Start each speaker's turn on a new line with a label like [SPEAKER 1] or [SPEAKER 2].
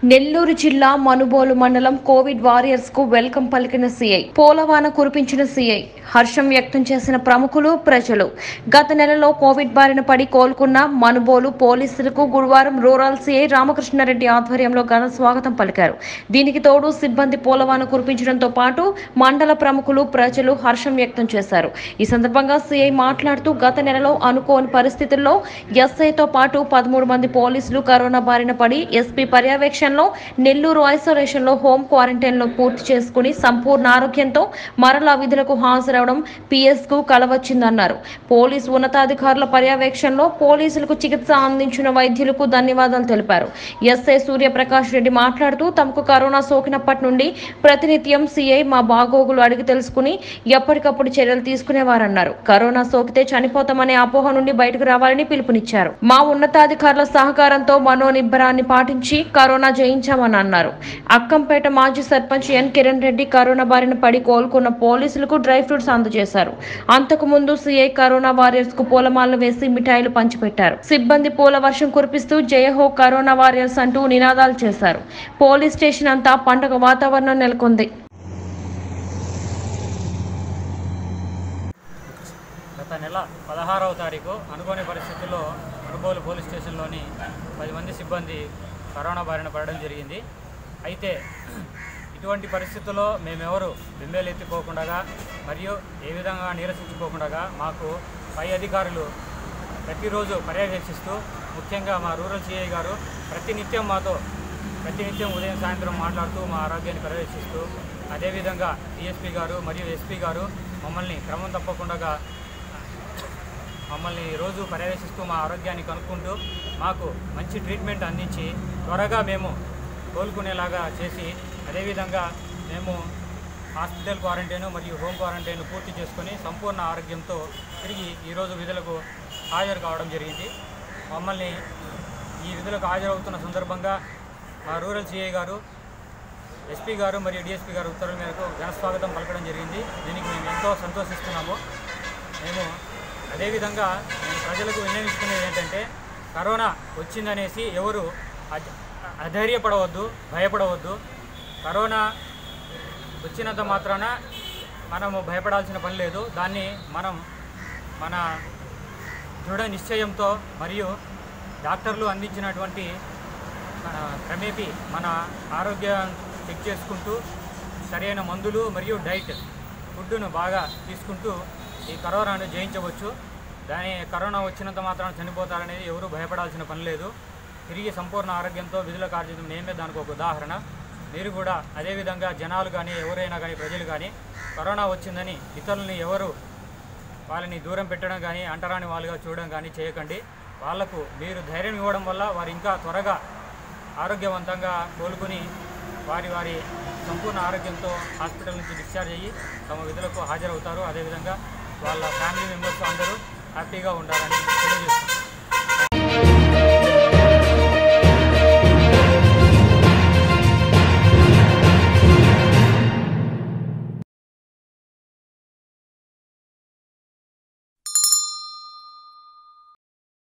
[SPEAKER 1] నెల్లూరు జిల్లా మనుబోలు మండలం COVID warriors కు వెల్కమ్ పలికిన సీఐ. పోలవాన కురిపించిన సీఐ. హర్షం వ్యక్తం చేసిన ప్రముఖులు, ప్రజలు. గత నెలలో కోవిడ్ బారిన పడి కోలుకున్న మనుబోలు పోలీసులకు గురువారం రూరల్ సీఐ రామకృష్ణారెడ్డి ఆధ్వర్యంలో ఘన స్వాగతం పలికారు. దీనికి తోడు సిబ్బంది పోలవాన కురిపించడంతో పాటు మండల ప్రముఖులు, ప్రజలు హర్షం వ్యక్తం చేశారు. ఈ సందర్భంగా సీఐ మాట్లాడుతూ గత నెలలో అనుకోని పరిస్థితుల్లో ఎస్ఐతో పాటు 13 మంది పోలీసులు కరోనా బారిన పడి ఎస్పీ పర్యవేక్షణలో నెల్లూరు ఐసోలేషన్ లో హోం క్వారంటైన్ లో పూర్తి చేసుకుని సంపూర్ణ ఆరోగ్యంతో మరలా విధులకు హాజరవడం పిఎస్ కు కలవచ్చిందన్నారు. పోలీసు ఉన్నతాధికారుల పర్యవేక్షణలో పోలీసులకు చికిత్స అందించిన వైద్యులకు ధన్యవాదాలు తెలిపారు. ఎస్ఐ సూర్యప్రకాష్ రెడ్డి మాట్లాడుతూ తమకు కరోనా సోకినప్పటి నుండి ప్రతినిత్యం సీఐ మా బాగోగులు అడిగి తెలుసుకుని ఎప్పటికప్పుడు చర్యలు తీసుకునేవారన్నారు. కరోనా సోకితే చనిపోతామనే అపోహ నుండి బయటకు రావాలని పిలుపునిచ్చారు. మా ఉన్నతాధికారుల సహకారంతో మనోనిబ్బరాన్ని పాటించి కరోనా జయించామని అన్నారు. అక్కంపేట మాజీ సర్పంచ్ ఎన్ కిరణ్ రెడ్డి కరోనా బారిన పడి కోలుకున్న పోలీసులకు డ్రై ఫ్రూట్స్ అందజేశారు. అంతకుముందు సీఐ కరోనా వారియర్స్ కు పూలమాలలు వేసి మిఠాయిలు పంచిపెట్టారు. సిబ్బంది పూల వర్షం కురిపిస్తూ జయహో కరోనా వారియర్స్ అంటూ నినాదాలు చేశారు. పోలీస్ స్టేషన్ అంతా పండుగ వాతావరణం నెలకొంది.
[SPEAKER 2] గత నెల 16వ తారీఖు అనుకోని పరిస్థితుల్లో మనుబోలు పోలీస్ స్టేషన్లోని 10 మంది సిబ్బంది కరోనా బారిన పడడం జరిగింది. అయితే ఇటువంటి పరిస్థితుల్లో మేమెవరు బెంబేలెత్తిపోకుండా మరియు ఏ విధంగా నీరసించుకోకుండా మాకు పై అధికారులు ప్రతిరోజు పర్యవేక్షిస్తూ ముఖ్యంగా మా రూరల్ సిఐ గారు ప్రతినిత్యం ఉదయం సాయంత్రం మాట్లాడుతూ మా ఆరోగ్యాన్ని పర్యవేక్షిస్తూ అదేవిధంగా డిఎస్పీ గారు మరియు ఎస్పీ గారు మమ్మల్ని క్రమం తప్పకుండా మమ్మల్ని రోజు పర్యవేక్షిస్తూ మా ఆరోగ్యాన్ని కనుక్కుంటూ మాకు మంచి ట్రీట్మెంట్ అందించి త్వరగా మేము కోలుకునేలాగా చేసి అదేవిధంగా మేము హాస్పిటల్ క్వారంటైన్ మరియు హోమ్ క్వారంటైన్ పూర్తి చేసుకొని సంపూర్ణ ఆరోగ్యంతో తిరిగి ఈరోజు విధులకు హాజరు కావడం జరిగింది. మమ్మల్ని ఈ విధులకు హాజరవుతున్న సందర్భంగా మా రూరల్ సిఐ గారు, ఎస్పీ గారు మరియు డిఎస్పీ గారు ఉత్తర్వుల మేరకు ఘనస్వాగతం పలకడం జరిగింది. దీనికి మేము ఎంతో సంతోషిస్తున్నాము. మేము అదేవిధంగా నేను ప్రజలకు విన్నవించుకునేది ఏంటంటే కరోనా వచ్చిందనేసి ఎవరు అధైర్యపడవద్దు, భయపడవద్దు. కరోనా వచ్చినంత మాత్రాన మనము భయపడాల్సిన పని లేదు. దాన్ని మనం మన దృఢ నిశ్చయంతో మరియు డాక్టర్లు అందించినటువంటి క్రమేపీ మన ఆరోగ్యం చెక్ చేసుకుంటూ సరైన మందులు మరియు డైట్ ఫుడ్ను బాగా తీసుకుంటూ ఈ కరోనాను జయించవచ్చు. కరోనా వచ్చినంత మాత్రం చనిపోతారనేది ఎవరు భయపడాల్సిన పని లేదు. తిరిగి సంపూర్ణ ఆరోగ్యంతో విధుల కార్యక్రమం మేమే దానికి ఒక ఉదాహరణ. మీరు కూడా అదేవిధంగా జనాలు కానీ ఎవరైనా కానీ ప్రజలు కానీ కరోనా వచ్చిందని ఇతరులని ఎవరు వాళ్ళని దూరం పెట్టడం కానీ అంటరాని వాళ్ళుగా చూడడం కానీ చేయకండి. వాళ్లకు మీరు ధైర్యం ఇవ్వడం వల్ల వారు ఇంకా త్వరగా ఆరోగ్యవంతంగా కోలుకుని వారి సంపూర్ణ ఆరోగ్యంతో హాస్పిటల్ నుంచి డిశ్చార్జ్ అయ్యి తమ విధులకు హాజరవుతారు. అదేవిధంగా వాళ్ళ ఫ్యామిలీ మెంబర్స్ అందరూ హ్యాపీగా ఉండాలని తెలియజేస్తున్నారు.